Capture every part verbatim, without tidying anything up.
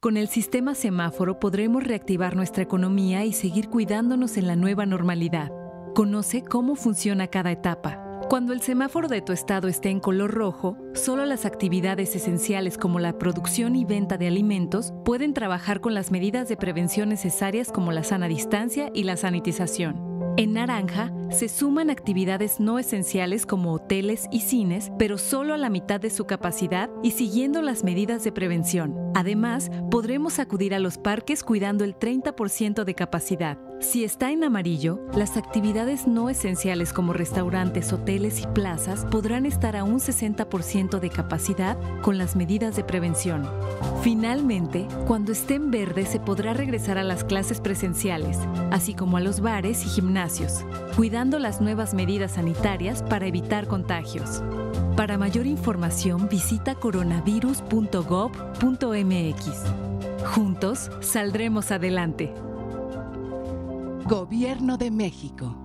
Con el sistema semáforo podremos reactivar nuestra economía y seguir cuidándonos en la nueva normalidad. Conoce cómo funciona cada etapa. Cuando el semáforo de tu estado esté en color rojo, solo las actividades esenciales como la producción y venta de alimentos pueden trabajar con las medidas de prevención necesarias como la sana distancia y la sanitización. En naranja, se suman actividades no esenciales como hoteles y cines, pero solo a la mitad de su capacidad y siguiendo las medidas de prevención. Además, podremos acudir a los parques cuidando el treinta por ciento de capacidad. Si está en amarillo, las actividades no esenciales como restaurantes, hoteles y plazas podrán estar a un sesenta por ciento de capacidad con las medidas de prevención. Finalmente, cuando esté en verde se podrá regresar a las clases presenciales, así como a los bares y gimnasios, cuidando las nuevas medidas sanitarias para evitar contagios. Para mayor información, visita coronavirus punto gob punto m x. Juntos, saldremos adelante. Gobierno de México.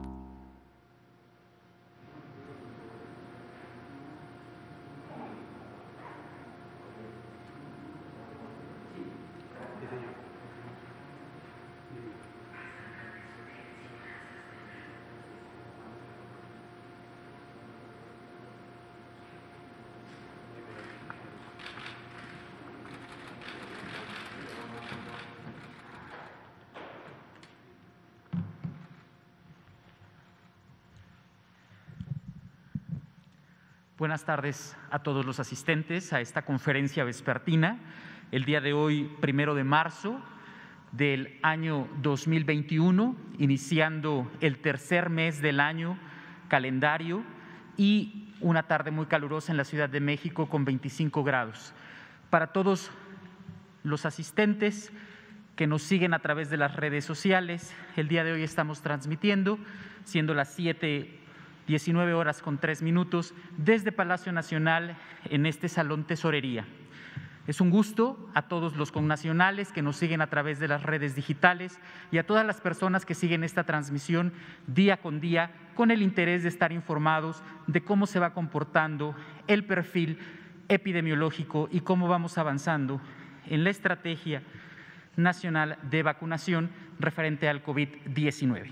Buenas tardes a todos los asistentes a esta conferencia vespertina. El día de hoy, primero de marzo del año dos mil veintiuno, iniciando el tercer mes del año calendario y una tarde muy calurosa en la Ciudad de México con veinticinco grados. Para todos los asistentes que nos siguen a través de las redes sociales, el día de hoy estamos transmitiendo, siendo las siete diecinueve horas con tres minutos, desde Palacio Nacional en este Salón Tesorería. Es un gusto a todos los connacionales que nos siguen a través de las redes digitales y a todas las personas que siguen esta transmisión día con día con el interés de estar informados de cómo se va comportando el perfil epidemiológico y cómo vamos avanzando en la estrategia nacional de vacunación referente al COVID diecinueve.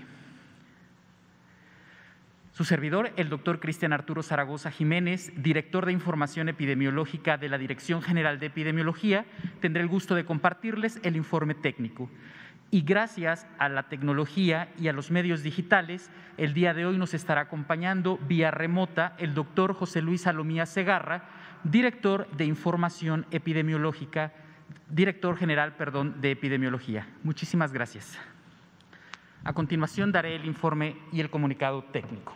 Su servidor, el doctor Cristian Arturo Zaragoza Jiménez, director de Información Epidemiológica de la Dirección General de Epidemiología, tendré el gusto de compartirles el informe técnico. Y gracias a la tecnología y a los medios digitales, el día de hoy nos estará acompañando vía remota el doctor José Luis Salomía Segarra, director de Información Epidemiológica, director general, perdón, de Epidemiología. Muchísimas gracias. A continuación daré el informe y el comunicado técnico.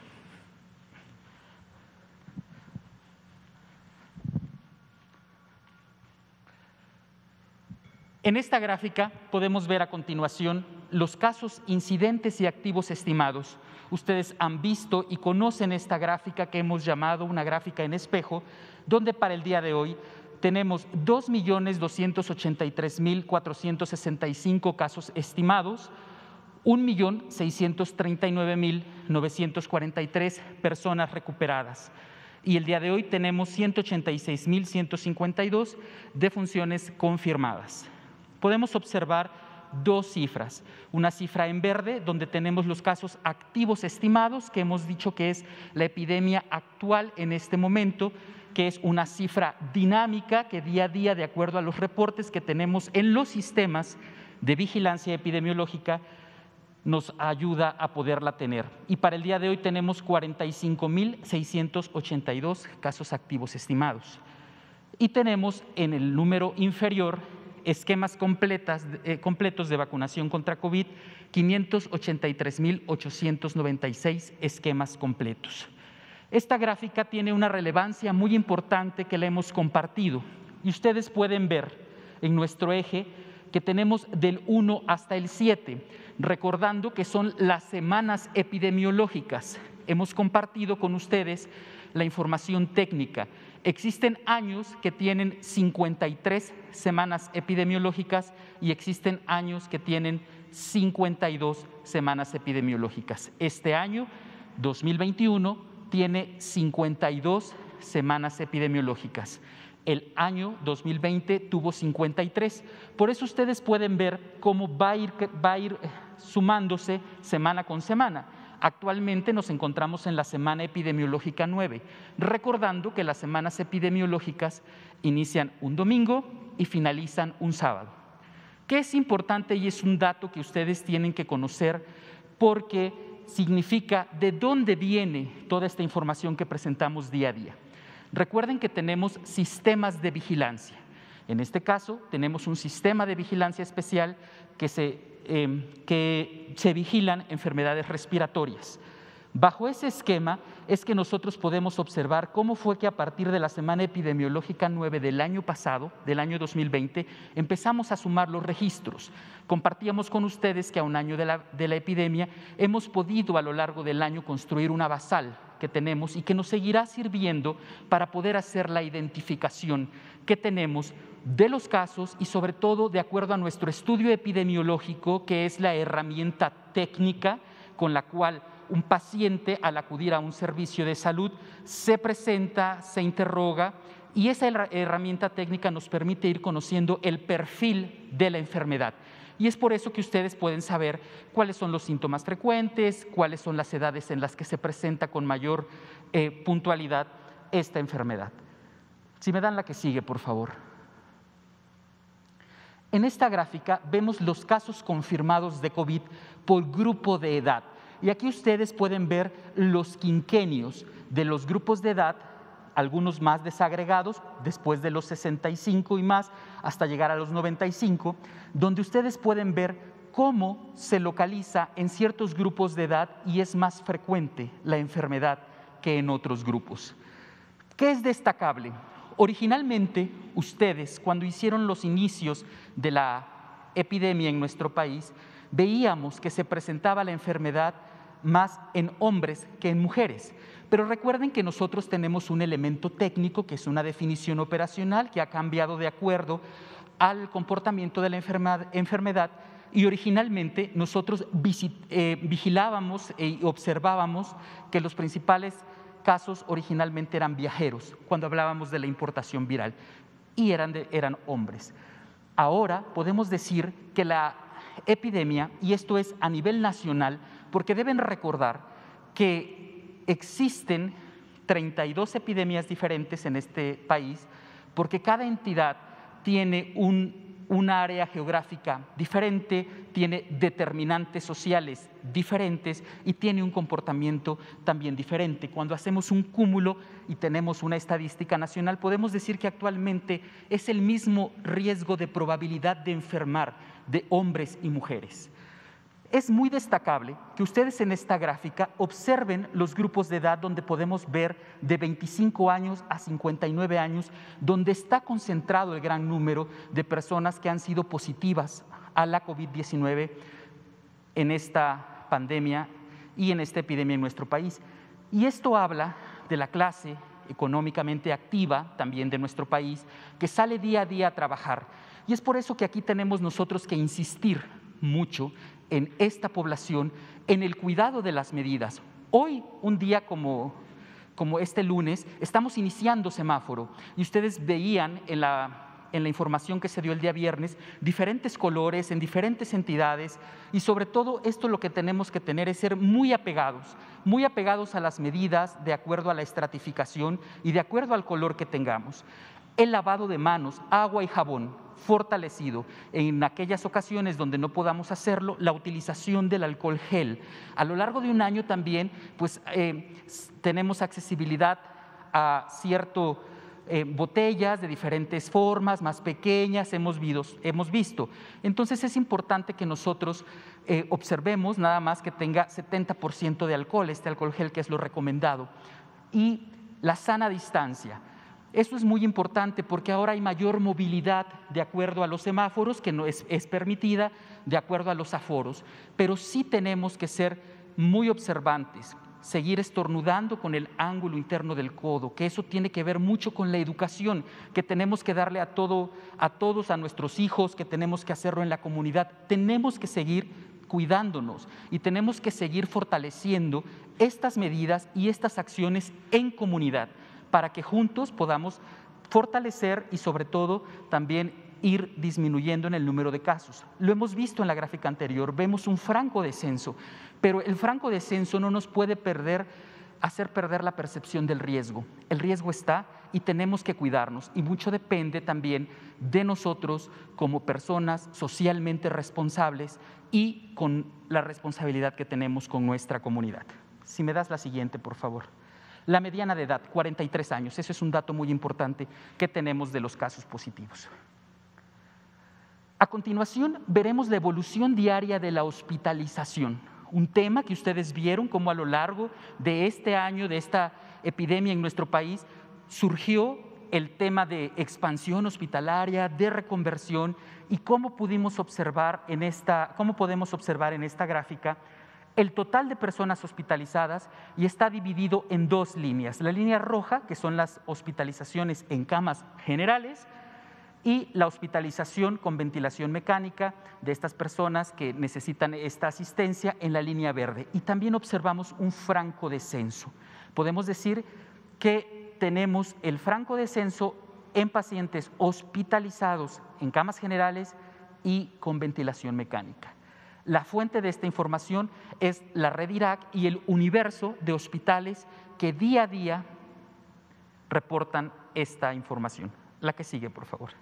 En esta gráfica podemos ver a continuación los casos incidentes y activos estimados. Ustedes han visto y conocen esta gráfica que hemos llamado una gráfica en espejo, donde para el día de hoy tenemos dos millones doscientos ochenta y tres mil cuatrocientos sesenta y cinco casos estimados, un millón seiscientos treinta y nueve mil novecientos cuarenta y tres personas recuperadas. Y el día de hoy tenemos ciento ochenta y seis mil ciento cincuenta y dos defunciones confirmadas. Podemos observar dos cifras, una cifra en verde donde tenemos los casos activos estimados, que hemos dicho que es la epidemia actual en este momento, que es una cifra dinámica que día a día, de acuerdo a los reportes que tenemos en los sistemas de vigilancia epidemiológica, nos ayuda a poderla tener. Y para el día de hoy tenemos cuarenta y cinco mil seiscientos ochenta y dos casos activos estimados. Y tenemos en el número inferior esquemas completas, eh, completos de vacunación contra COVID, quinientos ochenta y tres mil ochocientos noventa y seis esquemas completos. Esta gráfica tiene una relevancia muy importante que la hemos compartido y ustedes pueden ver en nuestro eje que tenemos del uno hasta el siete, recordando que son las semanas epidemiológicas. Hemos compartido con ustedes la información técnica. Existen años que tienen cincuenta y tres semanas epidemiológicas y existen años que tienen cincuenta y dos semanas epidemiológicas. Este año, dos mil veintiuno, tiene cincuenta y dos semanas epidemiológicas. El año dos mil veinte tuvo cincuenta y tres. Por eso ustedes pueden ver cómo va a ir, va a ir sumándose semana con semana. Actualmente nos encontramos en la semana epidemiológica nueve, recordando que las semanas epidemiológicas inician un domingo y finalizan un sábado. ¿Qué es importante? Y es un dato que ustedes tienen que conocer porque significa de dónde viene toda esta información que presentamos día a día. Recuerden que tenemos sistemas de vigilancia. En este caso, tenemos un sistema de vigilancia especial que se, eh, que se vigilan enfermedades respiratorias. Bajo ese esquema es que nosotros podemos observar cómo fue que a partir de la semana epidemiológica nueve del año pasado, del año dos mil veinte, empezamos a sumar los registros. Compartíamos con ustedes que a un año de la, de la epidemia hemos podido a lo largo del año construir una basal que tenemos y que nos seguirá sirviendo para poder hacer la identificación que tenemos de los casos y sobre todo de acuerdo a nuestro estudio epidemiológico, que es la herramienta técnica con la cual un paciente al acudir a un servicio de salud se presenta, se interroga y esa herramienta técnica nos permite ir conociendo el perfil de la enfermedad. Y es por eso que ustedes pueden saber cuáles son los síntomas frecuentes, cuáles son las edades en las que se presenta con mayor eh, puntualidad esta enfermedad. Si me dan la que sigue, por favor. En esta gráfica vemos los casos confirmados de COVID por grupo de edad. Y aquí ustedes pueden ver los quinquenios de los grupos de edad, algunos más desagregados, después de los sesenta y cinco y más, hasta llegar a los noventa y cinco, donde ustedes pueden ver cómo se localiza en ciertos grupos de edad y es más frecuente la enfermedad que en otros grupos. ¿Qué es destacable? Originalmente, ustedes, cuando hicieron los inicios de la epidemia en nuestro país, veíamos que se presentaba la enfermedad más en hombres que en mujeres. Pero recuerden que nosotros tenemos un elemento técnico, que es una definición operacional, que ha cambiado de acuerdo al comportamiento de la enfermedad, y originalmente nosotros eh, vigilábamos y observábamos que los principales casos originalmente eran viajeros, cuando hablábamos de la importación viral, y eran, de, eran hombres. Ahora podemos decir que la epidemia, y esto es a nivel nacional, porque deben recordar que existen treinta y dos epidemias diferentes en este país, porque cada entidad tiene un, un área geográfica diferente, tiene determinantes sociales diferentes y tiene un comportamiento también diferente. Cuando hacemos un cúmulo y tenemos una estadística nacional, podemos decir que actualmente es el mismo riesgo de probabilidad de enfermar de hombres y mujeres. Es muy destacable que ustedes en esta gráfica observen los grupos de edad donde podemos ver de veinticinco años a cincuenta y nueve años, donde está concentrado el gran número de personas que han sido positivas a la COVID diecinueve en esta pandemia y en esta epidemia en nuestro país. Y esto habla de la clase económicamente activa también de nuestro país, que sale día a día a trabajar. Y es por eso que aquí tenemos nosotros que insistir mucho en esta población, en el cuidado de las medidas. Hoy, un día como, como este lunes, estamos iniciando semáforo y ustedes veían en la, en la información que se dio el día viernes diferentes colores en diferentes entidades y sobre todo esto lo que tenemos que tener es ser muy apegados, muy apegados a las medidas de acuerdo a la estratificación y de acuerdo al color que tengamos. El lavado de manos, agua y jabón fortalecido. En aquellas ocasiones donde no podamos hacerlo, la utilización del alcohol gel. A lo largo de un año también pues, eh, tenemos accesibilidad a ciertas eh, botellas de diferentes formas, más pequeñas, hemos, visto, hemos visto. Entonces es importante que nosotros eh, observemos nada más que tenga setenta por ciento de alcohol, este alcohol gel que es lo recomendado. Y la sana distancia. Eso es muy importante porque ahora hay mayor movilidad de acuerdo a los semáforos, que no es, es permitida, de acuerdo a los aforos. Pero sí tenemos que ser muy observantes, seguir estornudando con el ángulo interno del codo, que eso tiene que ver mucho con la educación que tenemos que darle a, todo, a todos, a nuestros hijos, que tenemos que hacerlo en la comunidad. Tenemos que seguir cuidándonos y tenemos que seguir fortaleciendo estas medidas y estas acciones en comunidad, para que juntos podamos fortalecer y sobre todo también ir disminuyendo en el número de casos. Lo hemos visto en la gráfica anterior, vemos un franco descenso, pero el franco descenso no nos puede perder, hacer perder la percepción del riesgo. El riesgo está y tenemos que cuidarnos, y mucho depende también de nosotros como personas socialmente responsables y con la responsabilidad que tenemos con nuestra comunidad. Si me das la siguiente, por favor. La mediana de edad, cuarenta y tres años. Ese es un dato muy importante que tenemos de los casos positivos. A continuación, veremos la evolución diaria de la hospitalización, un tema que ustedes vieron como a lo largo de este año, de esta epidemia en nuestro país, surgió el tema de expansión hospitalaria, de reconversión, y cómo pudimos observar en esta, cómo podemos observar en esta gráfica el total de personas hospitalizadas, y está dividido en dos líneas. La línea roja, que son las hospitalizaciones en camas generales, y la hospitalización con ventilación mecánica de estas personas que necesitan esta asistencia en la línea verde. Y también observamos un franco descenso. Podemos decir que tenemos el franco descenso en pacientes hospitalizados en camas generales y con ventilación mecánica. La fuente de esta información es la red Irak y el universo de hospitales que día a día reportan esta información. La que sigue, por favor.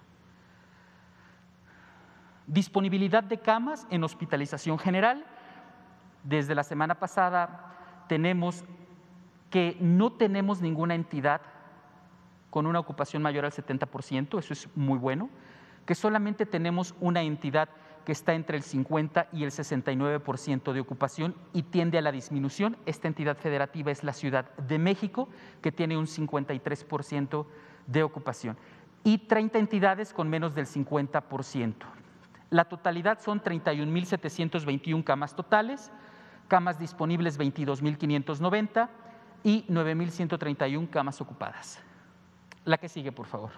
Disponibilidad de camas en hospitalización general. Desde la semana pasada tenemos que no tenemos ninguna entidad con una ocupación mayor al setenta por ciento, eso es muy bueno, que solamente tenemos una entidad que está entre el cincuenta y el sesenta y nueve por ciento de ocupación y tiende a la disminución. Esta entidad federativa es la Ciudad de México, que tiene un cincuenta y tres por ciento de ocupación, y treinta entidades con menos del cincuenta por ciento. La totalidad son treinta y un mil setecientos veintiún camas totales, camas disponibles veintidós mil quinientos noventa y nueve mil ciento treinta y una camas ocupadas. La que sigue, por favor.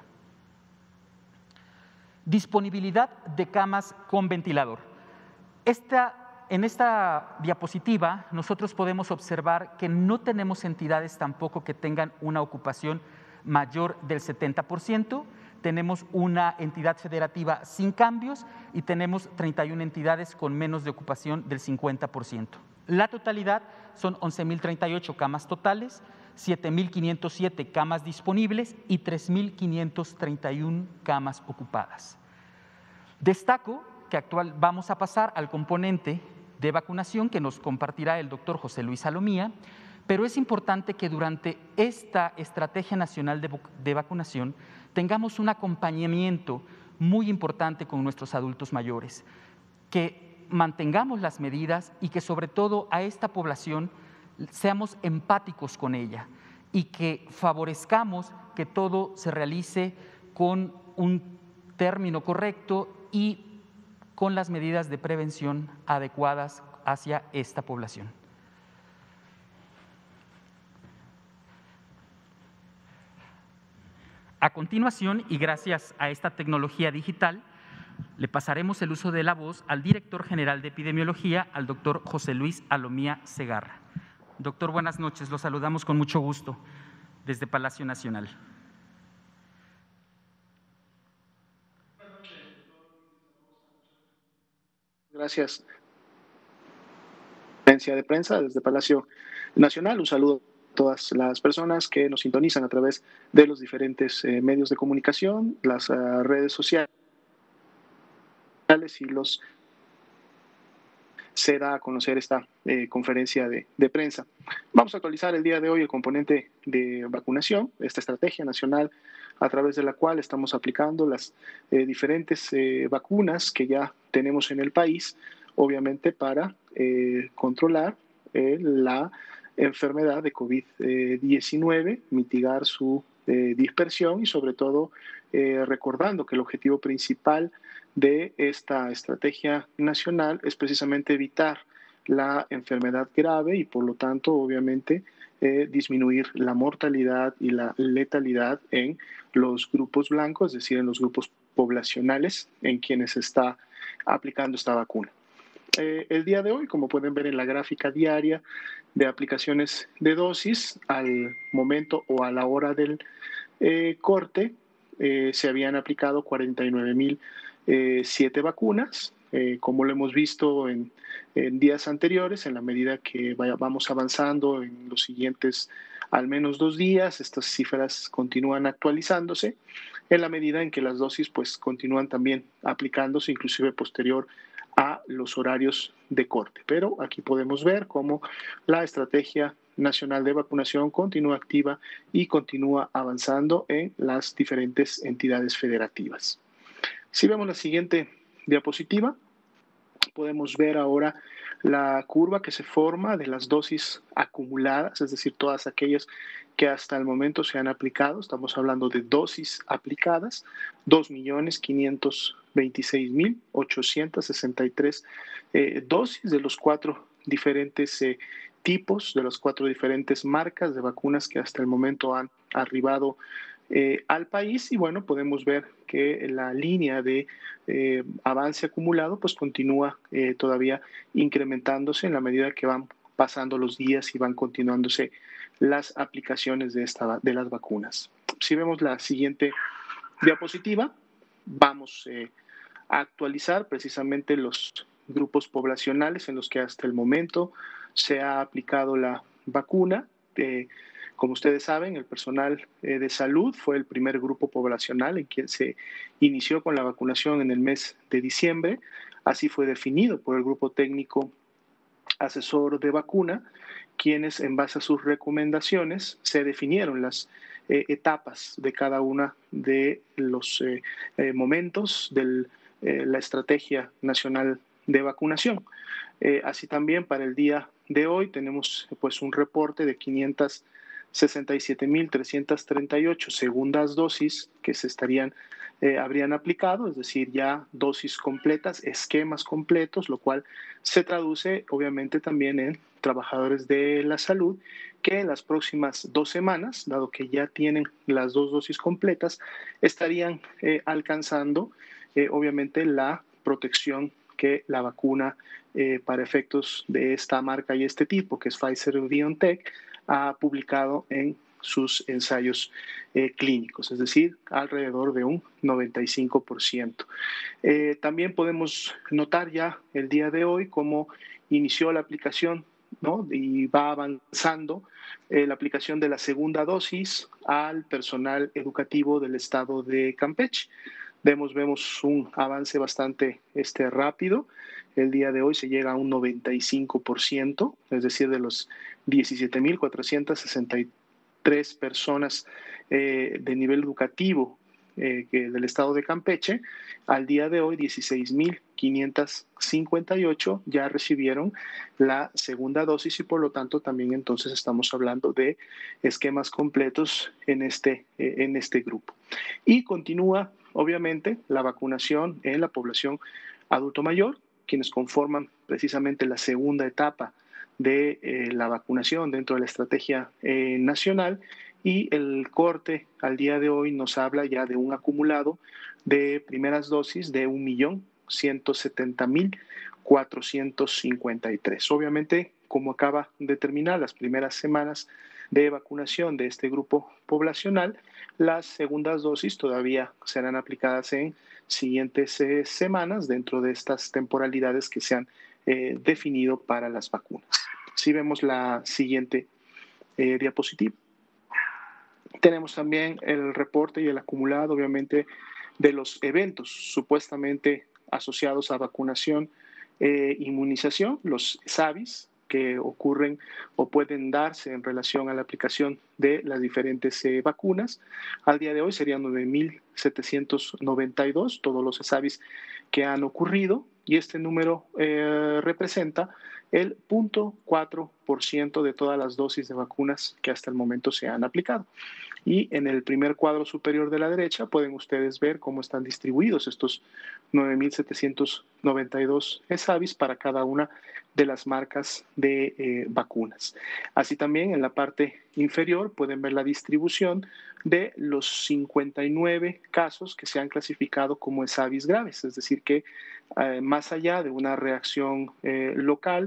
Disponibilidad de camas con ventilador. Esta, en esta diapositiva nosotros podemos observar que no tenemos entidades tampoco que tengan una ocupación mayor del setenta por ciento. Tenemos una entidad federativa sin cambios y tenemos treinta y una entidades con menos de ocupación del cincuenta por ciento. La totalidad son once mil treinta y ocho camas totales, siete mil quinientos siete camas disponibles y tres mil quinientos treinta y una camas ocupadas. Destaco que actual, vamos a pasar al componente de vacunación que nos compartirá el doctor José Luis Salomía, pero es importante que durante esta Estrategia Nacional de, de Vacunación tengamos un acompañamiento muy importante con nuestros adultos mayores, que mantengamos las medidas y que sobre todo a esta población seamos empáticos con ella y que favorezcamos que todo se realice con un término correcto y con las medidas de prevención adecuadas hacia esta población. A continuación, y gracias a esta tecnología digital, le pasaremos el uso de la voz al director general de epidemiología, al doctor José Luis Salomía Segarra. Doctor, buenas noches, lo saludamos con mucho gusto desde Palacio Nacional. Gracias. Conferencia de prensa desde Palacio Nacional. Un saludo a todas las personas que nos sintonizan a través de los diferentes eh, medios de comunicación, las uh, redes sociales y los se da a conocer esta eh, conferencia de, de prensa. Vamos a actualizar el día de hoy el componente de vacunación, esta estrategia nacional a través de la cual estamos aplicando las eh, diferentes eh, vacunas que ya tenemos en el país, obviamente para eh, controlar eh, la enfermedad de COVID diecinueve, mitigar su eh, dispersión y sobre todo eh, recordando que el objetivo principal de esta estrategia nacional es precisamente evitar la enfermedad grave y por lo tanto obviamente eh, disminuir la mortalidad y la letalidad en los grupos blancos, es decir, en los grupos poblacionales en quienes se está aplicando esta vacuna. Eh, el día de hoy, como pueden ver en la gráfica diaria de aplicaciones de dosis, al momento o a la hora del eh, corte, eh, se habían aplicado cuarenta y nueve mil siete vacunas. Eh, como lo hemos visto en, en días anteriores, en la medida que vaya, vamos avanzando en los siguientes al menos dos días, estas cifras continúan actualizándose en la medida en que las dosis pues continúan también aplicándose, inclusive posterior a los horarios de corte. Pero aquí podemos ver cómo la estrategia nacional de vacunación continúa activa y continúa avanzando en las diferentes entidades federativas. Si vemos la siguiente diapositiva, podemos ver ahora la curva que se forma de las dosis acumuladas, es decir, todas aquellas que hasta el momento se han aplicado. Estamos hablando de dosis aplicadas, dos millones quinientos veintiséis mil ochocientos sesenta y tres eh, dosis de los cuatro diferentes eh, tipos, de las cuatro diferentes marcas de vacunas que hasta el momento han arribado Eh, al país. Y bueno, podemos ver que la línea de eh, avance acumulado pues continúa eh, todavía incrementándose en la medida que van pasando los días y van continuándose las aplicaciones de, esta, de las vacunas. Si vemos la siguiente diapositiva, vamos eh, a actualizar precisamente los grupos poblacionales en los que hasta el momento se ha aplicado la vacuna. Eh, Como ustedes saben, el personal eh, de salud fue el primer grupo poblacional en quien se inició con la vacunación en el mes de diciembre. Así fue definido por el grupo técnico asesor de vacuna, quienes en base a sus recomendaciones se definieron las eh, etapas de cada una de los eh, eh, momentos de eh, la estrategia nacional de vacunación. Eh, así también para el día de hoy tenemos pues un reporte de quinientas sesenta y siete mil trescientas treinta y ocho segundas dosis que se estarían, eh, habrían aplicado, es decir, ya dosis completas, esquemas completos, lo cual se traduce obviamente también en trabajadores de la salud que en las próximas dos semanas, dado que ya tienen las dos dosis completas, estarían eh, alcanzando eh, obviamente la protección que la vacuna eh, para efectos de esta marca y este tipo, que es Pfizer-BioNTech, ha publicado en sus ensayos eh, clínicos, es decir, alrededor de un noventa y cinco por ciento. Eh, también podemos notar ya el día de hoy cómo inició la aplicación, ¿no? Y va avanzando eh, la aplicación de la segunda dosis al personal educativo del estado de Campeche. Vemos, vemos un avance bastante este, rápido. El día de hoy se llega a un noventa y cinco por ciento, es decir, de los diecisiete mil cuatrocientas sesenta y tres personas eh, de nivel educativo eh, que del estado de Campeche, al día de hoy dieciséis mil quinientos cincuenta y ocho ya recibieron la segunda dosis y por lo tanto también entonces estamos hablando de esquemas completos en este, eh, en este grupo. Y continúa obviamente la vacunación en la población adulto mayor, quienes conforman precisamente la segunda etapa de eh, la vacunación dentro de la estrategia eh, nacional, y el corte al día de hoy nos habla ya de un acumulado de primeras dosis de un millón ciento setenta mil cuatrocientos cincuenta y tres. Obviamente, como acaba de terminar las primeras semanas de vacunación de este grupo poblacional, las segundas dosis todavía serán aplicadas en siguientes eh, semanas dentro de estas temporalidades que se han eh, definido para las vacunas. Si vemos la siguiente eh, diapositiva, tenemos también el reporte y el acumulado, obviamente, de los eventos supuestamente asociados a vacunación e eh, inmunización, los S A V Is, que ocurren o pueden darse en relación a la aplicación de las diferentes eh, vacunas. Al día de hoy serían nueve mil setecientos noventa y dos todos los S A V Is que han ocurrido, y este número eh, representa el cero punto cuatro por ciento de todas las dosis de vacunas que hasta el momento se han aplicado. Y en el primer cuadro superior de la derecha pueden ustedes ver cómo están distribuidos estos nueve mil setecientos noventa y dos S A V Is para cada una de las marcas de eh, vacunas. Así también en la parte inferior pueden ver la distribución de los cincuenta y nueve casos que se han clasificado como S A V Is graves, es decir que eh, más allá de una reacción eh, local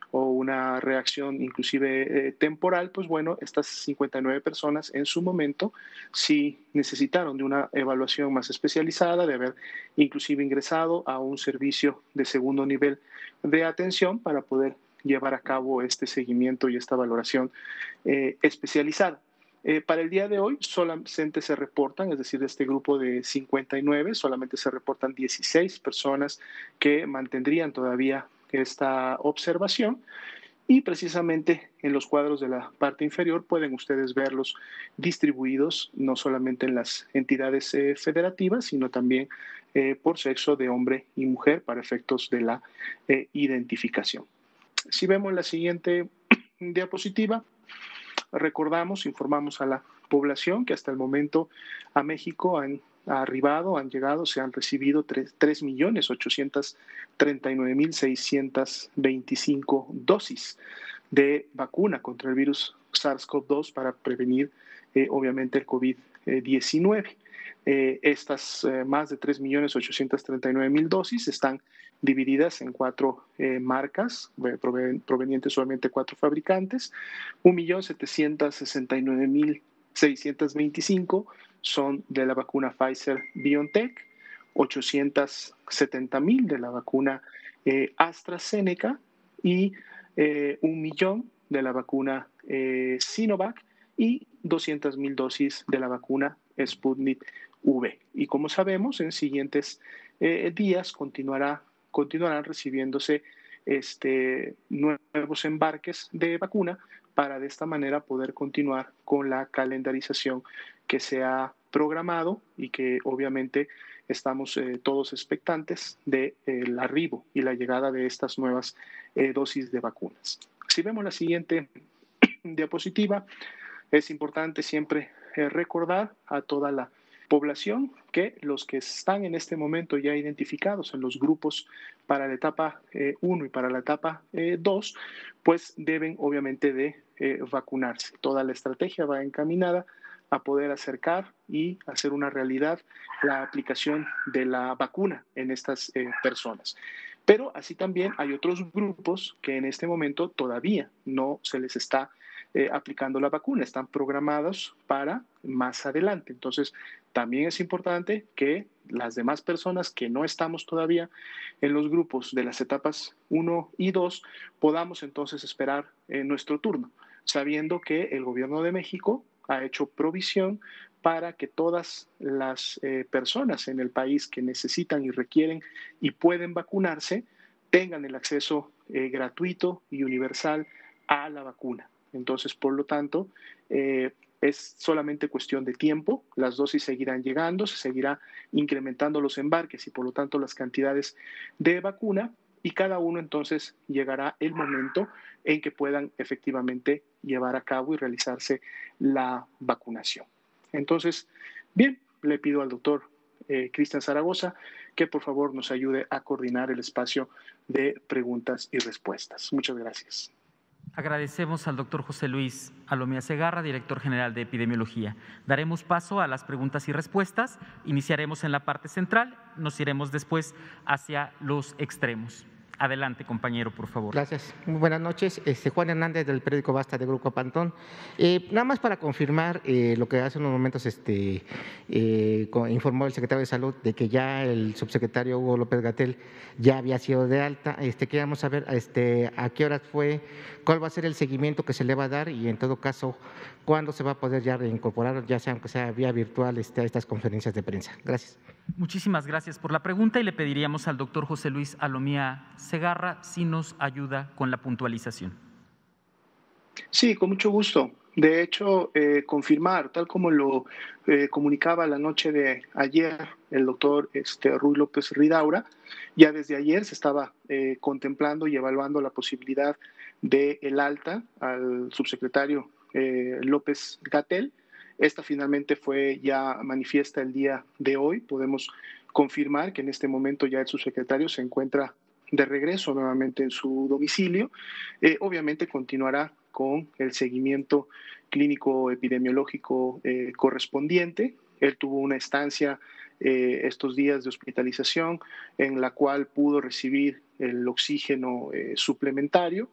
o una reacción inclusive eh, temporal, pues bueno, estas cincuenta y nueve personas en su momento sí necesitaron de una evaluación más especializada, de haber inclusive ingresado a un servicio de segundo nivel de atención para poder llevar a cabo este seguimiento y esta valoración eh, especializada. Eh, para el día de hoy solamente se reportan, es decir, de este grupo de cincuenta y nueve, solamente se reportan dieciséis personas que mantendrían todavía esta observación, y precisamente en los cuadros de la parte inferior pueden ustedes verlos distribuidos no solamente en las entidades eh, federativas, sino también eh, por sexo de hombre y mujer para efectos de la eh, identificación. Si vemos la siguiente diapositiva, recordamos, informamos a la población que hasta el momento a México han arribado, han llegado, se han recibido tres millones ochocientos treinta y nueve mil seiscientos veinticinco dosis de vacuna contra el virus SARS-CoV dos para prevenir eh, obviamente el COVID diecinueve. Eh, estas eh, más de tres millones ochocientos treinta y nueve mil dosis están divididas en cuatro eh, marcas eh, provenientes solamente de cuatro fabricantes. un millón setecientos sesenta y nueve mil seiscientos veinticinco son de la vacuna Pfizer-BioNTech, ochocientos setenta mil de la vacuna eh, AstraZeneca y eh, un millón de la vacuna eh, Sinovac y doscientas mil dosis de la vacuna Sputnik V. Y como sabemos, en siguientes eh, días continuará, continuarán recibiéndose este, nuevos embarques de vacuna para de esta manera poder continuar con la calendarización que se ha programado y que obviamente estamos eh, todos expectantes del de, eh, arribo y la llegada de estas nuevas eh, dosis de vacunas. Si vemos la siguiente diapositiva, es importante siempre eh, recordar a toda la población que los que están en este momento ya identificados en los grupos para la etapa uno eh, y para la etapa dos, eh, pues deben obviamente de eh, vacunarse. Toda la estrategia va encaminada a poder acercar y hacer una realidad la aplicación de la vacuna en estas eh, personas. Pero así también hay otros grupos que en este momento todavía no se les está eh, aplicando la vacuna, están programados para más adelante. Entonces, también es importante que las demás personas que no estamos todavía en los grupos de las etapas uno y dos podamos entonces esperar eh, nuestro turno, sabiendo que el gobierno de México ha hecho provisión para que todas las eh, personas en el país que necesitan y requieren y pueden vacunarse tengan el acceso eh, gratuito y universal a la vacuna. Entonces, por lo tanto, eh, es solamente cuestión de tiempo, las dosis seguirán llegando, se seguirá incrementando los embarques y por lo tanto las cantidades de vacuna, y cada uno entonces llegará el momento en que puedan efectivamente llevar a cabo y realizarse la vacunación. Entonces, bien, le pido al doctor eh, Cristian Zaragoza que por favor nos ayude a coordinar el espacio de preguntas y respuestas. Muchas gracias. Agradecemos al doctor José Luis Alomía Segarra, director general de Epidemiología. Daremos paso a las preguntas y respuestas. Iniciaremos en la parte central, nos iremos después hacia los extremos. Adelante, compañero, por favor. Gracias. Muy buenas noches. Este, Juan Hernández, del periódico Basta, de Grupo Pantón. Eh, nada más para confirmar eh, lo que hace unos momentos este, eh, informó el secretario de Salud de que ya el subsecretario Hugo López-Gatell ya había sido de alta. Este, queríamos saber este, a qué horas fue, cuál va a ser el seguimiento que se le va a dar y, en todo caso, cuándo se va a poder ya reincorporar, ya sea aunque sea vía virtual, este, a estas conferencias de prensa. Gracias. Muchísimas gracias por la pregunta y le pediríamos al doctor José Luis Alomía Segarra si nos ayuda con la puntualización. Sí, con mucho gusto. De hecho, eh, confirmar, tal como lo eh, comunicaba la noche de ayer el doctor este, Ruy López Ridaura, ya desde ayer se estaba eh, contemplando y evaluando la posibilidad de el alta al subsecretario eh, López-Gatell. Esta finalmente fue ya manifiesta el día de hoy. Podemos confirmar que en este momento ya el subsecretario se encuentra de regreso nuevamente en su domicilio. Eh, obviamente continuará con el seguimiento clínico epidemiológico eh, correspondiente. Él tuvo una estancia eh, estos días de hospitalización en la cual pudo recibir el oxígeno eh, suplementario,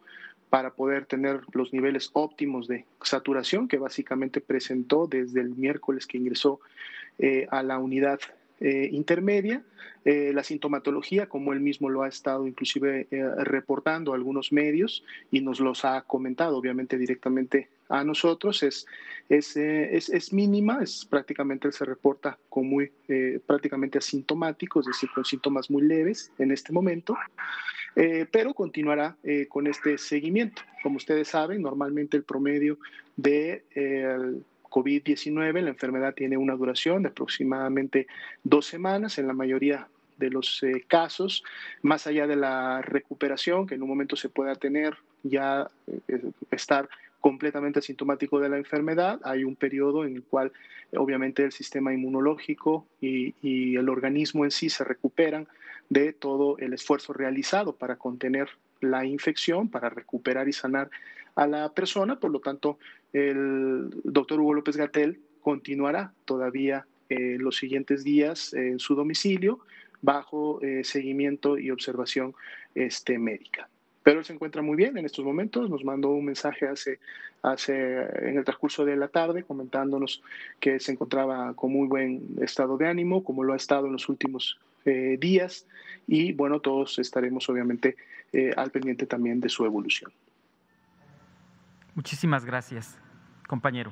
para poder tener los niveles óptimos de saturación que básicamente presentó desde el miércoles que ingresó eh, a la unidad eh, intermedia. Eh, la sintomatología, como él mismo lo ha estado inclusive eh, reportando a algunos medios y nos los ha comentado obviamente directamente a nosotros, es, es, eh, es, es mínima, es prácticamente él se reporta con muy, eh, prácticamente asintomático, es decir, con síntomas muy leves en este momento. Eh, pero continuará eh, con este seguimiento. Como ustedes saben, normalmente el promedio de eh, COVID diecinueve, la enfermedad tiene una duración de aproximadamente dos semanas en la mayoría de los eh, casos, más allá de la recuperación que en un momento se pueda tener, ya eh, estar completamente asintomático de la enfermedad, hay un periodo en el cual obviamente el sistema inmunológico y, y el organismo en sí se recuperan de todo el esfuerzo realizado para contener la infección, para recuperar y sanar a la persona. Por lo tanto, el doctor Hugo López-Gatell continuará todavía eh, los siguientes días en su domicilio bajo eh, seguimiento y observación este, médica. Pero él se encuentra muy bien en estos momentos, nos mandó un mensaje hace, hace, en el transcurso de la tarde comentándonos que se encontraba con muy buen estado de ánimo, como lo ha estado en los últimos eh, días, y bueno, todos estaremos obviamente eh, al pendiente también de su evolución. Muchísimas gracias, compañero.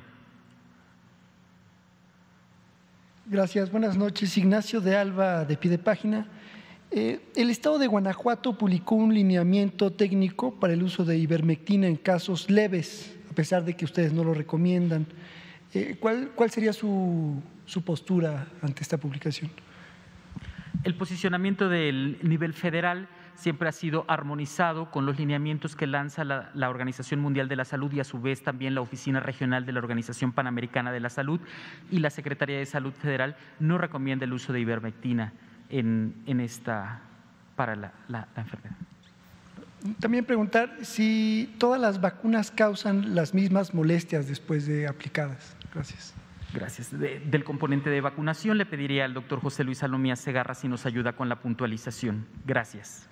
Gracias, buenas noches. Ignacio de Alba, de Pie de Página. Eh, el Estado de Guanajuato publicó un lineamiento técnico para el uso de ivermectina en casos leves, a pesar de que ustedes no lo recomiendan. Eh, ¿cuál, ¿Cuál sería su, su postura ante esta publicación? El posicionamiento del nivel federal siempre ha sido armonizado con los lineamientos que lanza la, la Organización Mundial de la Salud y a su vez también la Oficina Regional de la Organización Panamericana de la Salud, y la Secretaría de Salud Federal no recomienda el uso de ivermectina en, en esta, para la, la, la enfermedad. También preguntar si todas las vacunas causan las mismas molestias después de aplicadas. Gracias. Gracias. De, del componente de vacunación le pediría al doctor José Luis Salomía Segarra si nos ayuda con la puntualización. Gracias.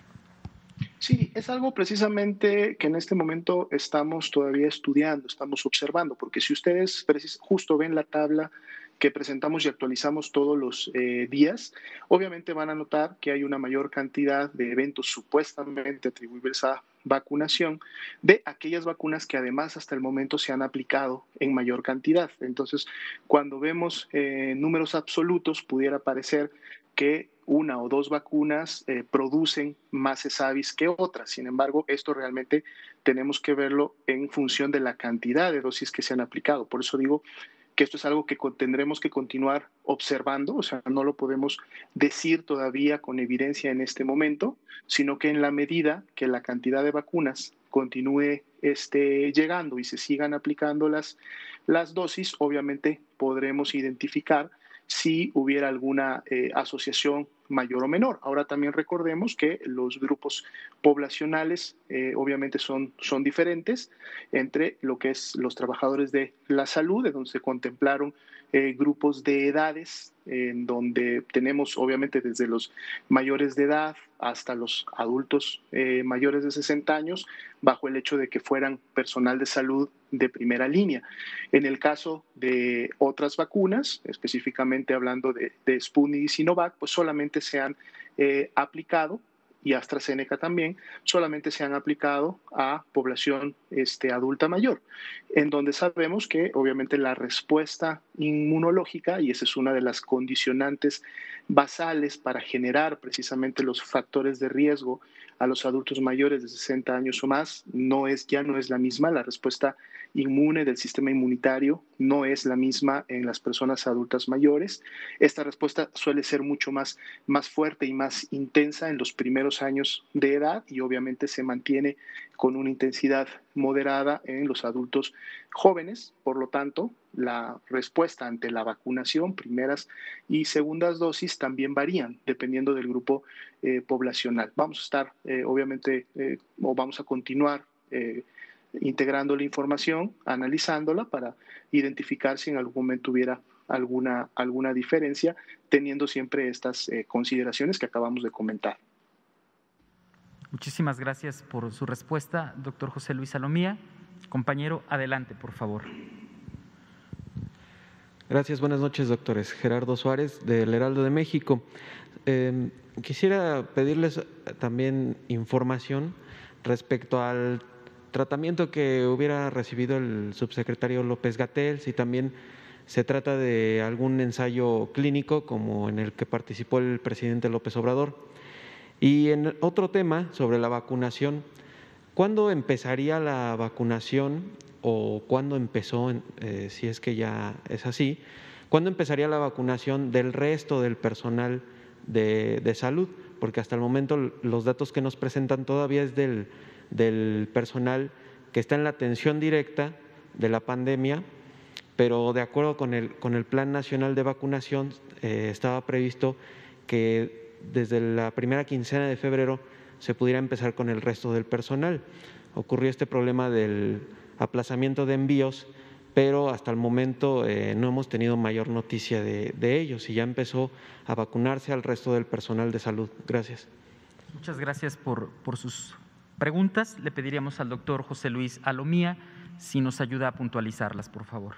Sí, es algo precisamente que en este momento estamos todavía estudiando, estamos observando, porque si ustedes justo ven la tabla que presentamos y actualizamos todos los eh, días, obviamente van a notar que hay una mayor cantidad de eventos supuestamente atribuibles a vacunación de aquellas vacunas que además hasta el momento se han aplicado en mayor cantidad. Entonces, cuando vemos eh, números absolutos, pudiera parecer que una o dos vacunas eh, producen más ESAVIS que otras. Sin embargo, esto realmente tenemos que verlo en función de la cantidad de dosis que se han aplicado. Por eso digo que esto es algo que tendremos que continuar observando, o sea, no lo podemos decir todavía con evidencia en este momento, sino que en la medida que la cantidad de vacunas continúe este, llegando y se sigan aplicando las, las dosis, obviamente podremos identificar si hubiera alguna eh, asociación mayor o menor. Ahora también recordemos que los grupos poblacionales eh, obviamente son, son diferentes entre lo que es los trabajadores de la salud, de donde se contemplaron eh, grupos de edades, en donde tenemos obviamente desde los mayores de edad hasta los adultos eh, mayores de sesenta años, bajo el hecho de que fueran personal de salud de primera línea. En el caso de otras vacunas, específicamente hablando de, de Sputnik y Sinovac, pues solamente se han eh, aplicado, y AstraZeneca también, solamente se han aplicado a población este, adulta mayor, en donde sabemos que obviamente la respuesta inmunológica, y esa es una de las condicionantes basales para generar precisamente los factores de riesgo a los adultos mayores de sesenta años o más, no es, ya no es la misma. La respuesta inmune del sistema inmunitario no es la misma en las personas adultas mayores. Esta respuesta suele ser mucho más, más fuerte y más intensa en los primeros años de edad, y obviamente se mantiene con una intensidad moderada en los adultos jóvenes. Por lo tanto, la respuesta ante la vacunación, primeras y segundas dosis, también varían dependiendo del grupo eh, poblacional. Vamos a estar, eh, obviamente, eh, o vamos a continuar eh, integrando la información, analizándola para identificar si en algún momento hubiera alguna, alguna diferencia, teniendo siempre estas eh, consideraciones que acabamos de comentar. Muchísimas gracias por su respuesta, doctor José Luis Salomía. Compañero, adelante, por favor. Gracias, buenas noches, doctores. Gerardo Suárez, del Heraldo de México. Eh, quisiera pedirles también información respecto al tratamiento que hubiera recibido el subsecretario López-Gatell, si también se trata de algún ensayo clínico como en el que participó el presidente López Obrador. Y en otro tema sobre la vacunación, ¿cuándo empezaría la vacunación o cuándo empezó, eh, si es que ya es así, cuándo empezaría la vacunación del resto del personal de, de salud? Porque hasta el momento los datos que nos presentan todavía es del, del personal que está en la atención directa de la pandemia, pero de acuerdo con el, con el Plan Nacional de Vacunación eh, estaba previsto que desde la primera quincena de febrero se pudiera empezar con el resto del personal. Ocurrió este problema del aplazamiento de envíos, pero hasta el momento eh, no hemos tenido mayor noticia de, de ellos y ya empezó a vacunarse al resto del personal de salud. Gracias. Muchas gracias por, por sus preguntas. Le pediríamos al doctor José Luis Salomía si nos ayuda a puntualizarlas, por favor.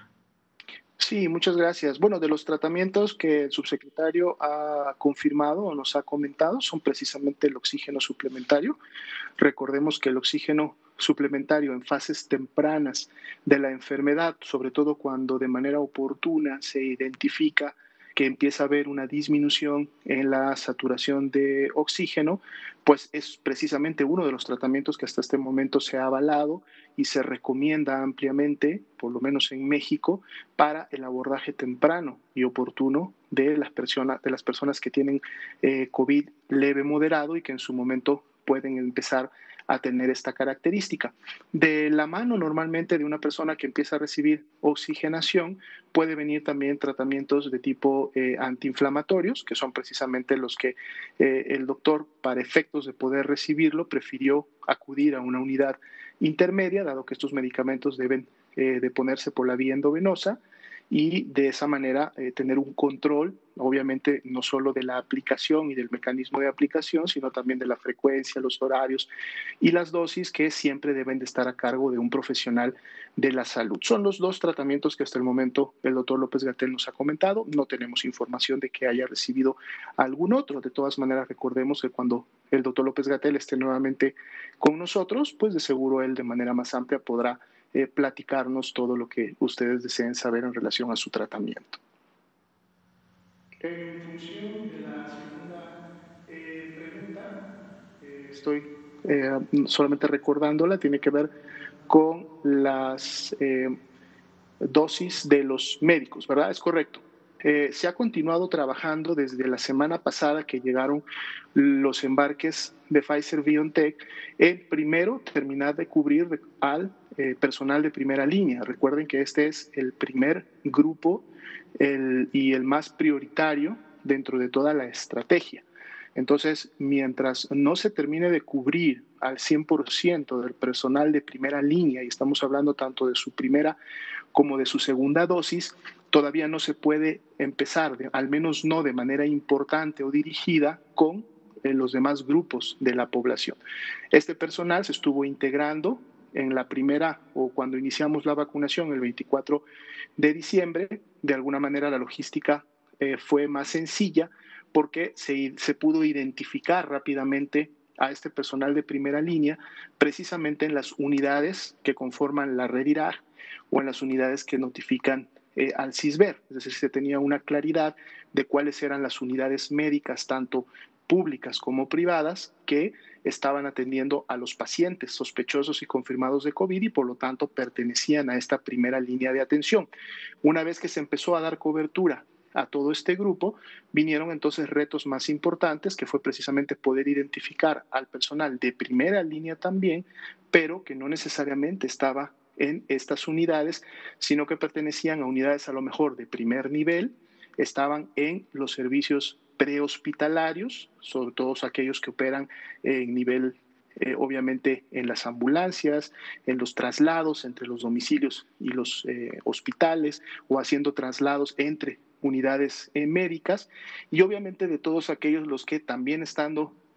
Sí, muchas gracias. Bueno, de los tratamientos que el subsecretario ha confirmado o nos ha comentado son precisamente el oxígeno suplementario. Recordemos que el oxígeno suplementario en fases tempranas de la enfermedad, sobre todo cuando de manera oportuna se identifica que empieza a haber una disminución en la saturación de oxígeno, pues es precisamente uno de los tratamientos que hasta este momento se ha avalado y se recomienda ampliamente, por lo menos en México, para el abordaje temprano y oportuno de las personas, de las personas que tienen eh, COVID leve moderado y que en su momento pueden empezar a tener esta característica. De la mano normalmente de una persona que empieza a recibir oxigenación puede venir también tratamientos de tipo eh, antiinflamatorios, que son precisamente los que eh, el doctor, para efectos de poder recibirlo, prefirió acudir a una unidad intermedia, dado que estos medicamentos deben eh, de ponerse por la vía endovenosa, y de esa manera eh, tener un control, obviamente no solo de la aplicación y del mecanismo de aplicación, sino también de la frecuencia, los horarios y las dosis que siempre deben de estar a cargo de un profesional de la salud. Son los dos tratamientos que hasta el momento el doctor López-Gatell nos ha comentado. No tenemos información de que haya recibido algún otro. De todas maneras, recordemos que cuando el doctor López-Gatell esté nuevamente con nosotros, pues de seguro él de manera más amplia podrá Eh, platicarnos todo lo que ustedes deseen saber en relación a su tratamiento. En función de la segunda eh, pregunta, eh, estoy eh, solamente recordándola, tiene que ver con las eh, dosis de los médicos, ¿verdad? Es correcto. Eh, se ha continuado trabajando desde la semana pasada que llegaron los embarques de Pfizer-BioNTech en primero terminar de cubrir al eh, personal de primera línea. Recuerden que este es el primer grupo el, y el más prioritario dentro de toda la estrategia. Entonces, mientras no se termine de cubrir al cien por ciento del personal de primera línea, y estamos hablando tanto de su primera como de su segunda dosis, todavía no se puede empezar, de, al menos no de manera importante o dirigida, con eh, los demás grupos de la población. Este personal se estuvo integrando en la primera o cuando iniciamos la vacunación el veinticuatro de diciembre. De alguna manera la logística eh, fue más sencilla porque se, se pudo identificar rápidamente a este personal de primera línea precisamente en las unidades que conforman la red I R A G o en las unidades que notifican eh, al CISBER. Es decir, se tenía una claridad de cuáles eran las unidades médicas, tanto públicas como privadas, que estaban atendiendo a los pacientes sospechosos y confirmados de COVID y por lo tanto pertenecían a esta primera línea de atención. Una vez que se empezó a dar cobertura a todo este grupo, vinieron entonces retos más importantes, que fue precisamente poder identificar al personal de primera línea también, pero que no necesariamente estaba en estas unidades, sino que pertenecían a unidades a lo mejor de primer nivel, estaban en los servicios prehospitalarios, sobre todo aquellos que operan en nivel, eh, obviamente, en las ambulancias, en los traslados entre los domicilios y los eh, hospitales, o haciendo traslados entre unidades eh, médicas, y obviamente de todos aquellos los que también estando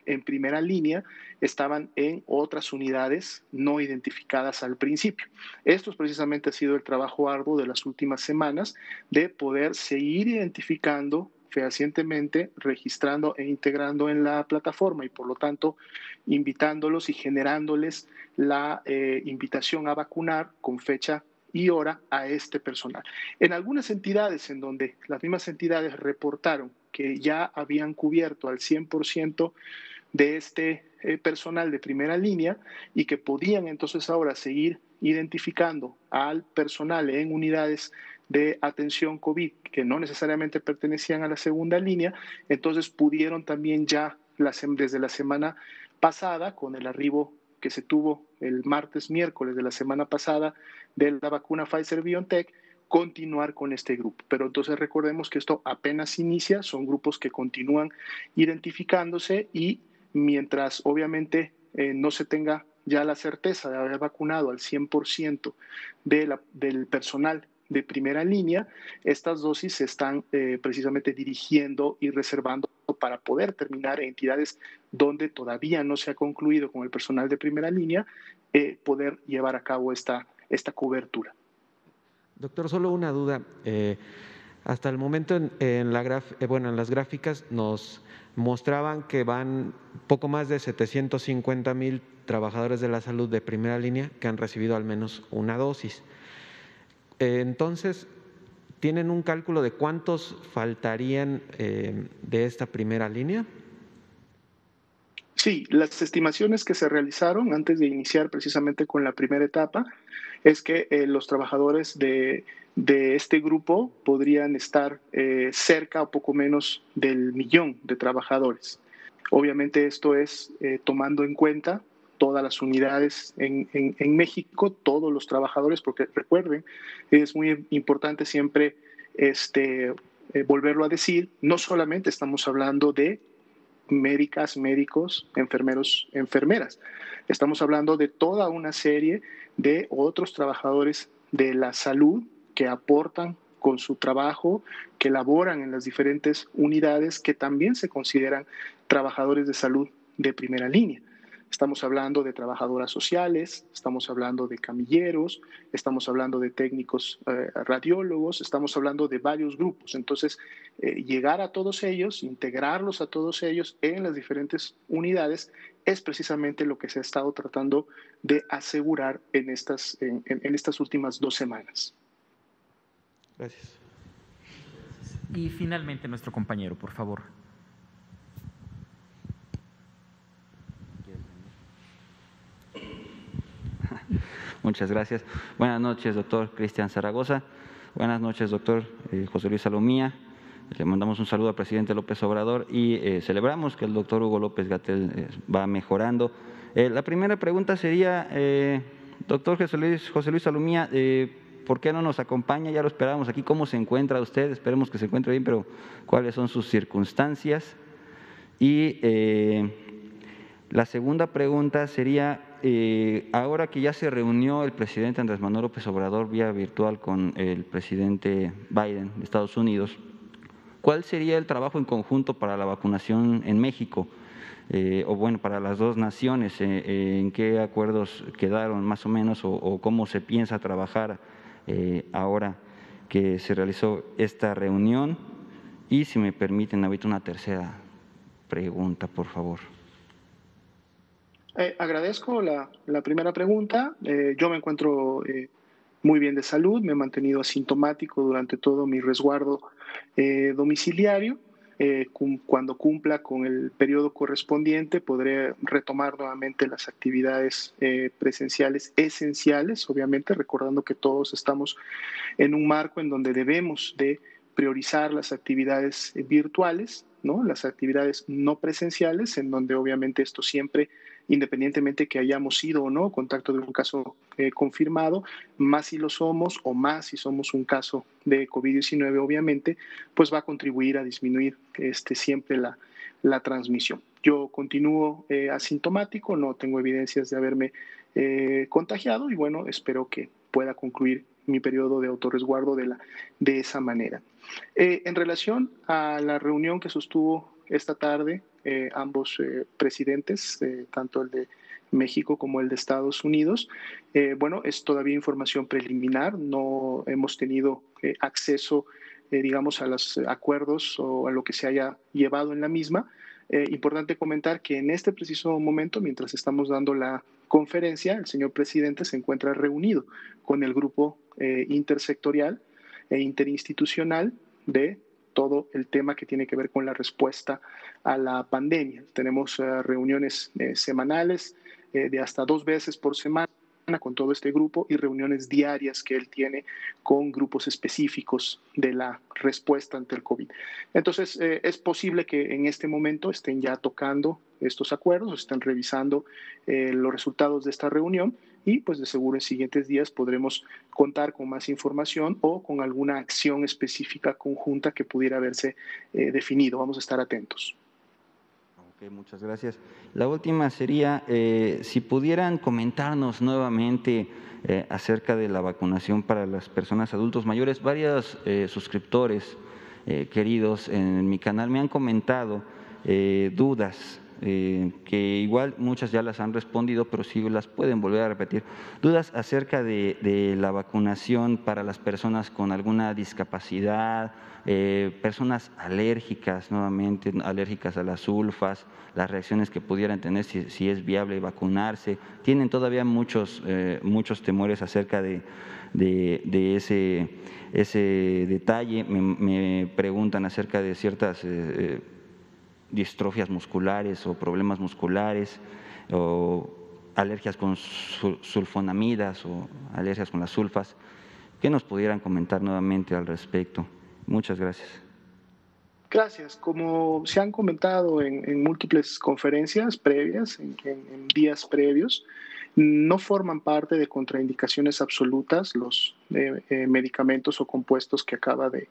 en primera línea estaban en otras unidades no identificadas al principio. Esto precisamente ha sido el trabajo arduo de las últimas semanas, de poder seguir identificando fehacientemente, registrando e integrando en la plataforma y por lo tanto invitándolos y generándoles la eh, invitación a vacunar con fecha y hora a este personal. En algunas entidades en donde las mismas entidades reportaron que ya habían cubierto al cien por ciento de este eh, personal de primera línea y que podían entonces ahora seguir identificando al personal en unidades de atención COVID que no necesariamente pertenecían a la segunda línea, entonces pudieron también ya las, desde la semana pasada, con el arribo que se tuvo el martes, miércoles de la semana pasada de la vacuna Pfizer-BioNTech, continuar con este grupo. Pero entonces recordemos que esto apenas inicia, son grupos que continúan identificándose y mientras obviamente eh, no se tenga ya la certeza de haber vacunado al cien por ciento de la, del personal de primera línea, estas dosis se están eh, precisamente dirigiendo y reservando para poder terminar en entidades donde todavía no se ha concluido con el personal de primera línea, eh, poder llevar a cabo esta, esta cobertura. Doctor, solo una duda. Eh, hasta el momento en, en, la graf, eh, bueno, en las gráficas nos mostraban que van poco más de setecientos cincuenta mil trabajadores de la salud de primera línea que han recibido al menos una dosis. Eh, entonces, ¿tienen un cálculo de cuántos faltarían eh, de esta primera línea? Sí, las estimaciones que se realizaron antes de iniciar precisamente con la primera etapa es que eh, los trabajadores de, de este grupo podrían estar eh, cerca o poco menos del millón de trabajadores. Obviamente esto es eh, tomando en cuenta todas las unidades en, en, en México, todos los trabajadores, porque recuerden, es muy importante siempre este, eh, volverlo a decir, no solamente estamos hablando de médicas, médicos, enfermeros, enfermeras. Estamos hablando de toda una serie de otros trabajadores de la salud que aportan con su trabajo, que laboran en las diferentes unidades, que también se consideran trabajadores de salud de primera línea. Estamos hablando de trabajadoras sociales, estamos hablando de camilleros, estamos hablando de técnicos eh, radiólogos, estamos hablando de varios grupos. Entonces, eh, llegar a todos ellos, integrarlos a todos ellos en las diferentes unidades es precisamente lo que se ha estado tratando de asegurar en estas, en, en estas últimas dos semanas. Gracias. Y finalmente nuestro compañero, por favor. Muchas gracias. Buenas noches, doctor Cristian Zaragoza. Buenas noches, doctor eh, José Luis Salomía. Le mandamos un saludo al presidente López Obrador y eh, celebramos que el doctor Hugo López-Gatell eh, va mejorando. Eh, la primera pregunta sería, eh, doctor José Luis, José Luis Salomía, eh, ¿por qué no nos acompaña? Ya lo esperábamos aquí. ¿Cómo se encuentra usted? Esperemos que se encuentre bien, pero ¿cuáles son sus circunstancias? Y eh, la segunda pregunta sería, eh, ahora que ya se reunió el presidente Andrés Manuel López Obrador vía virtual con el presidente Biden de Estados Unidos, ¿cuál sería el trabajo en conjunto para la vacunación en México? Eh, o bueno, para las dos naciones, eh, eh, ¿en qué acuerdos quedaron más o menos o, o cómo se piensa trabajar eh, ahora que se realizó esta reunión? Y si me permiten, ahorita una tercera pregunta, por favor. Eh, agradezco la, la primera pregunta. Eh, yo me encuentro eh, muy bien de salud, me he mantenido asintomático durante todo mi resguardo eh, domiciliario. Eh, cum, cuando cumpla con el periodo correspondiente podré retomar nuevamente las actividades eh, presenciales esenciales, obviamente recordando que todos estamos en un marco en donde debemos de priorizar las actividades virtuales, ¿no? Las actividades no presenciales, en donde obviamente esto siempre, independientemente que hayamos sido o no contacto de un caso eh, confirmado, más si lo somos o más si somos un caso de COVID diecinueve, obviamente, pues va a contribuir a disminuir este, siempre la, la transmisión. Yo continúo eh, asintomático, no tengo evidencias de haberme eh, contagiado y bueno, espero que pueda concluir mi periodo de autorresguardo de, la, de esa manera. Eh, en relación a la reunión que sostuvo esta tarde eh, ambos eh, presidentes, eh, tanto el de México como el de Estados Unidos. Eh, bueno, es todavía información preliminar, no hemos tenido eh, acceso, eh, digamos, a los acuerdos o a lo que se haya llevado en la misma. Eh, importante comentar que en este preciso momento, mientras estamos dando la conferencia, el señor presidente se encuentra reunido con el grupo eh, intersectorial e interinstitucional de todo el tema que tiene que ver con la respuesta a la pandemia. Tenemos uh, reuniones eh, semanales eh, de hasta dos veces por semana con todo este grupo y reuniones diarias que él tiene con grupos específicos de la respuesta ante el COVID. Entonces, eh, es posible que en este momento estén ya tocando estos acuerdos, estén revisando eh, los resultados de esta reunión y pues de seguro en siguientes días podremos contar con más información o con alguna acción específica conjunta que pudiera haberse eh, definido. Vamos a estar atentos. Ok, muchas gracias. La última sería, eh, si pudieran comentarnos nuevamente eh, acerca de la vacunación para las personas adultos mayores. Varios eh, suscriptores eh, queridos en mi canal me han comentado eh, dudas, Eh, que igual muchas ya las han respondido, pero sí las pueden volver a repetir. Dudas acerca de, de la vacunación para las personas con alguna discapacidad, eh, personas alérgicas, nuevamente alérgicas a las sulfas, las reacciones que pudieran tener, si, si es viable vacunarse. Tienen todavía muchos, eh, muchos temores acerca de, de, de ese, ese detalle. Me, me preguntan acerca de ciertas eh, distrofias musculares o problemas musculares o alergias con sulfonamidas o alergias con las sulfas. ¿Qué nos pudieran comentar nuevamente al respecto? Muchas gracias. Gracias. Como se han comentado en, en múltiples conferencias previas, en, en, en días previos, no forman parte de contraindicaciones absolutas los eh, eh, medicamentos o compuestos que acaba de,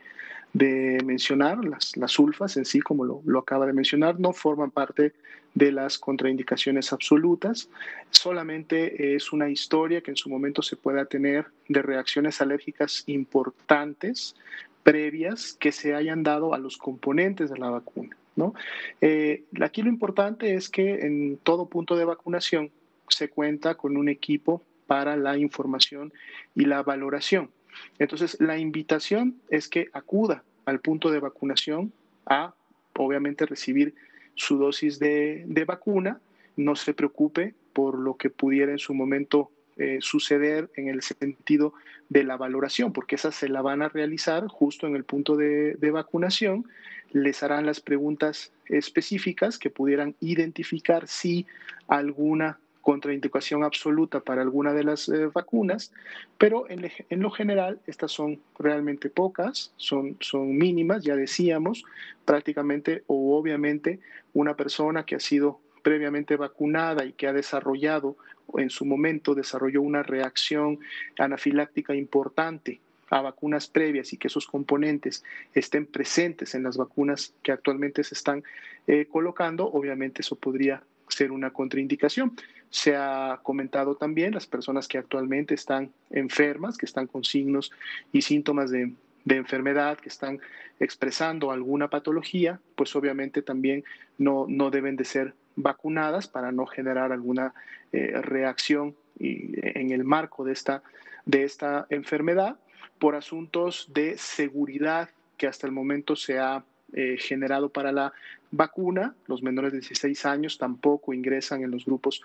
de mencionar, las, las sulfas en sí, como lo, lo acaba de mencionar, no forman parte de las contraindicaciones absolutas, solamente es una historia que en su momento se pueda tener de reacciones alérgicas importantes, previas, que se hayan dado a los componentes de la vacuna, ¿no? Eh, aquí lo importante es que en todo punto de vacunación se cuenta con un equipo para la información y la valoración. Entonces, la invitación es que acuda al punto de vacunación a, obviamente, recibir su dosis de, de vacuna. No se preocupe por lo que pudiera en su momento eh, suceder en el sentido de la valoración, porque esa se la van a realizar justo en el punto de, de vacunación. Les harán las preguntas específicas que pudieran identificar si alguna contraindicación absoluta para alguna de las eh, vacunas, pero en, en lo general estas son realmente pocas, son, son mínimas, ya decíamos, prácticamente o obviamente una persona que ha sido previamente vacunada y que ha desarrollado, o en su momento desarrolló una reacción anafiláctica importante a vacunas previas y que esos componentes estén presentes en las vacunas que actualmente se están eh, colocando, obviamente eso podría ser una contraindicación. Se ha comentado también las personas que actualmente están enfermas, que están con signos y síntomas de, de enfermedad, que están expresando alguna patología, pues obviamente también no, no deben de ser vacunadas para no generar alguna eh, reacción y, en el marco de esta, de esta enfermedad, por asuntos de seguridad que hasta el momento se ha eh, generado para la vacuna. Los menores de dieciséis años tampoco ingresan en los grupos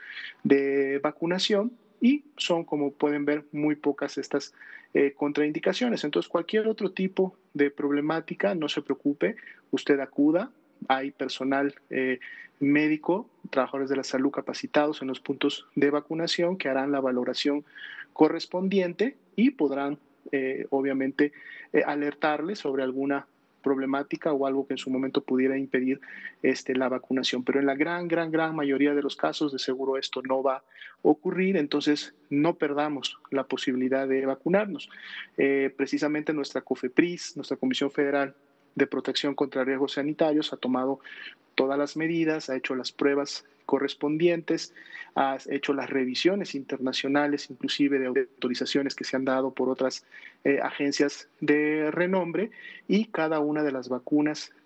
de vacunación y son, como pueden ver, muy pocas estas eh, contraindicaciones. Entonces, cualquier otro tipo de problemática, no se preocupe, usted acuda. Hay personal eh, médico, trabajadores de la salud capacitados en los puntos de vacunación que harán la valoración correspondiente y podrán, eh, obviamente, eh, alertarles sobre alguna problemática o algo que en su momento pudiera impedir este, la vacunación. Pero en la gran, gran, gran mayoría de los casos, de seguro esto no va a ocurrir, entonces no perdamos la posibilidad de vacunarnos. Eh, precisamente nuestra COFEPRIS, nuestra Comisión Federal de Protección contra Riesgos Sanitarios, ha tomado todas las medidas, ha hecho las pruebas correspondientes, ha hecho las revisiones internacionales, inclusive de autorizaciones que se han dado por otras eh, agencias de renombre, y cada una de las vacunas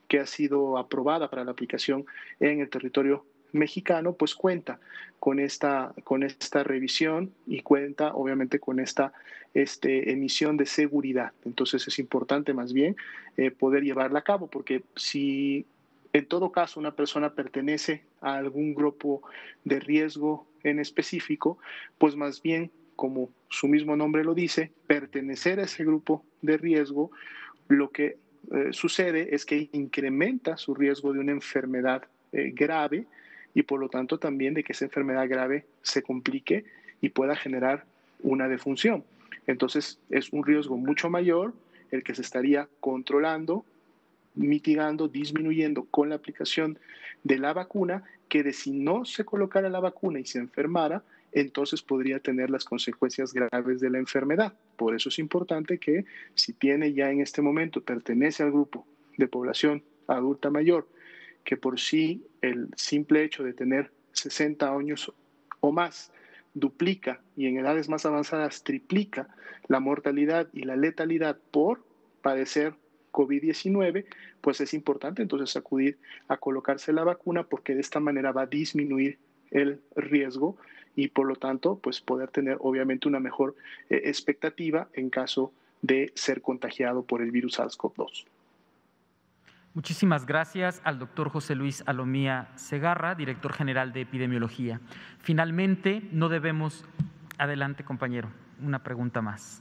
que ha sido aprobada para la aplicación en el territorio mexicano, pues cuenta con esta, con esta revisión y cuenta obviamente con esta este, emisión de seguridad. Entonces es importante más bien eh, poder llevarla a cabo, porque si en todo caso una persona pertenece a algún grupo de riesgo en específico, pues más bien, como su mismo nombre lo dice, pertenecer a ese grupo de riesgo, lo que eh, sucede es que incrementa su riesgo de una enfermedad eh, grave, y por lo tanto también de que esa enfermedad grave se complique y pueda generar una defunción. Entonces es un riesgo mucho mayor el que se estaría controlando, mitigando, disminuyendo con la aplicación de la vacuna, que de si no se colocara la vacuna y se enfermara, entonces podría tener las consecuencias graves de la enfermedad. Por eso es importante que si tiene ya en este momento, pertenece al grupo de población adulta mayor, que por sí el simple hecho de tener sesenta años o más duplica y en edades más avanzadas triplica la mortalidad y la letalidad por padecer COVID diecinueve, pues es importante entonces acudir a colocarse la vacuna, porque de esta manera va a disminuir el riesgo y por lo tanto pues poder tener obviamente una mejor eh, expectativa en caso de ser contagiado por el virus SARS CoV dos. Muchísimas gracias al doctor José Luis Alomía Segarra, director general de Epidemiología. Finalmente, no debemos… Adelante, compañero, una pregunta más.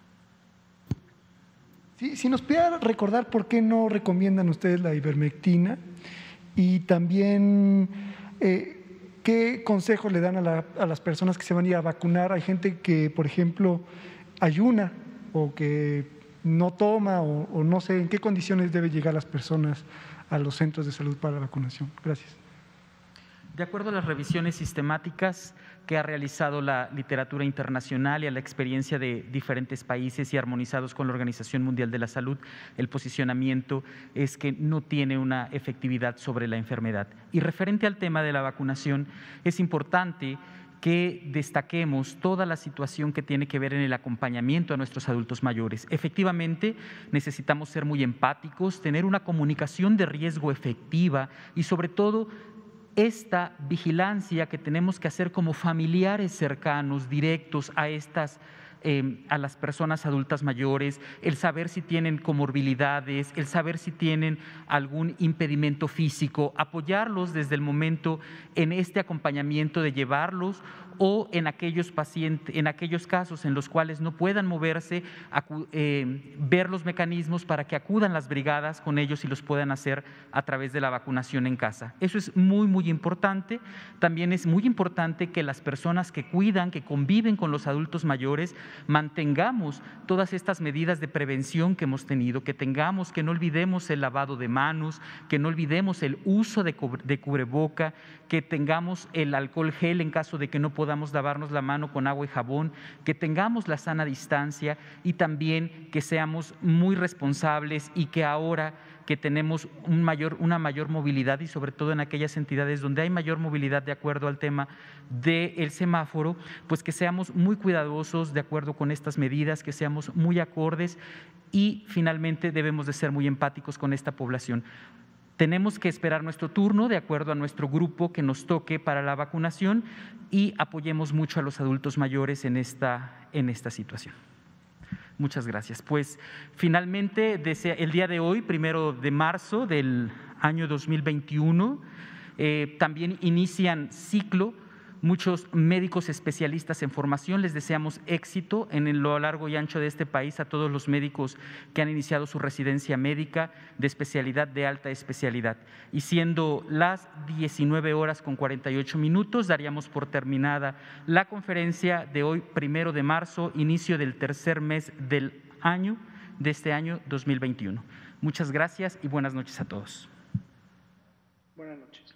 Sí, si nos pudiera recordar por qué no recomiendan ustedes la ivermectina y también eh, qué consejos le dan a, la, a las personas que se van a ir a vacunar. Hay gente que, por ejemplo, ayuna o que no toma o, o no sé en qué condiciones deben llegar las personas a los centros de salud para la vacunación. Gracias. De acuerdo a las revisiones sistemáticas que ha realizado la literatura internacional y a la experiencia de diferentes países y armonizados con la Organización Mundial de la Salud, el posicionamiento es que no tiene una efectividad sobre la enfermedad. Y referente al tema de la vacunación, es importante que destaquemos toda la situación que tiene que ver en el acompañamiento a nuestros adultos mayores. Efectivamente, necesitamos ser muy empáticos, tener una comunicación de riesgo efectiva y sobre todo esta vigilancia que tenemos que hacer como familiares cercanos, directos a estas Eh, a las personas adultas mayores, el saber si tienen comorbilidades, el saber si tienen algún impedimento físico, apoyarlos desde el momento en este acompañamiento de llevarlos o en aquellos pacientes, en aquellos casos en los cuales no puedan moverse, acu, eh, ver los mecanismos para que acudan las brigadas con ellos y los puedan hacer a través de la vacunación en casa. Eso es muy, muy importante. También es muy importante que las personas que cuidan, que conviven con los adultos mayores, mantengamos todas estas medidas de prevención que hemos tenido, que tengamos, que no olvidemos el lavado de manos, que no olvidemos el uso de, de cubreboca, que tengamos el alcohol gel en caso de que no podamos lavarnos la mano con agua y jabón, que tengamos la sana distancia y también que seamos muy responsables y que ahora que tenemos un mayor, una mayor movilidad y sobre todo en aquellas entidades donde hay mayor movilidad de acuerdo al tema del semáforo, pues que seamos muy cuidadosos de acuerdo con estas medidas, que seamos muy acordes y finalmente debemos de ser muy empáticos con esta población. Tenemos que esperar nuestro turno de acuerdo a nuestro grupo que nos toque para la vacunación y apoyemos mucho a los adultos mayores en esta, en esta situación. Muchas gracias. Pues finalmente, el día de hoy, primero de marzo del año dos mil veintiuno, eh, también inician ciclo muchos médicos especialistas en formación. Les deseamos éxito en lo largo y ancho de este país a todos los médicos que han iniciado su residencia médica de especialidad, de alta especialidad. Y siendo las diecinueve horas con cuarenta y ocho minutos, daríamos por terminada la conferencia de hoy, primero de marzo, inicio del tercer mes del año, de este año dos mil veintiuno. Muchas gracias y buenas noches a todos. Buenas noches.